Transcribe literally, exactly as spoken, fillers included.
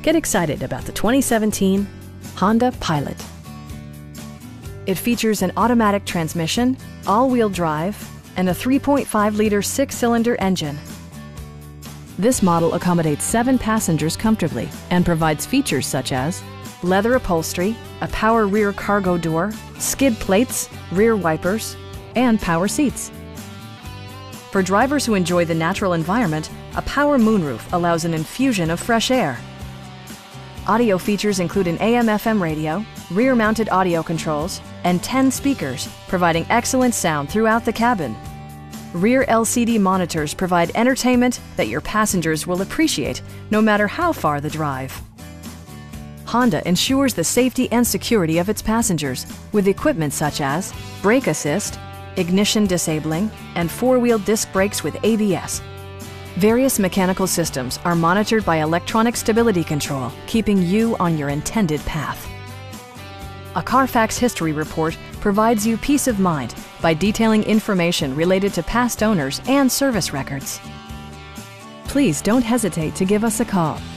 Get excited about the twenty seventeen Honda Pilot. It features an automatic transmission, all-wheel drive, and a three point five liter six-cylinder engine. This model accommodates seven passengers comfortably and provides features such as leather upholstery, a power rear cargo door, skid plates, rear wipers, and power seats. For drivers who enjoy the natural environment, a power moonroof allows an infusion of fresh air. Audio features include an A M F M radio, rear-mounted audio controls, and ten speakers, providing excellent sound throughout the cabin. Rear L C D monitors provide entertainment that your passengers will appreciate, no matter how far the drive. Honda ensures the safety and security of its passengers with equipment such as brake assist, ignition disabling, and four-wheel disc brakes with A B S. Various mechanical systems are monitored by electronic stability control, keeping you on your intended path. A Carfax history report provides you peace of mind by detailing information related to past owners and service records. Please don't hesitate to give us a call.